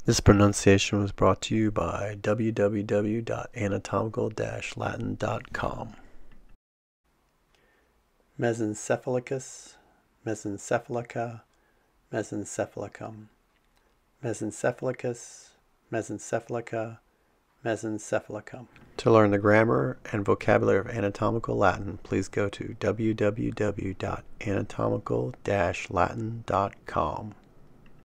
This pronunciation was brought to you by www.anatomical-latin.com. Mesencephalicus, mesencephalica, mesencephalicum, mesencephalicus, mesencephalica, mesencephalicum. To learn the grammar and vocabulary of anatomical Latin, please go to www.anatomical-latin.com.